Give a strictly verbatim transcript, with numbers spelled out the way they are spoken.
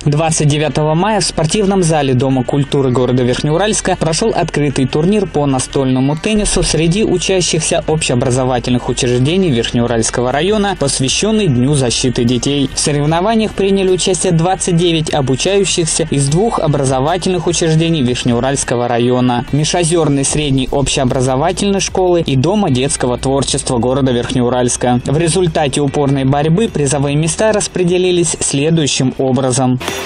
двадцать девятого мая в спортивном зале Дома культуры города Верхнеуральска прошел открытый турнир по настольному теннису среди учащихся общеобразовательных учреждений Верхнеуральского района, посвященный Дню защиты детей. В соревнованиях приняли участие двадцать девять обучающихся из двух образовательных учреждений Верхнеуральского района – Межозерной средней общеобразовательной школы и Дома детского творчества города Верхнеуральска. В результате упорной борьбы призовые места распределились следующим образом.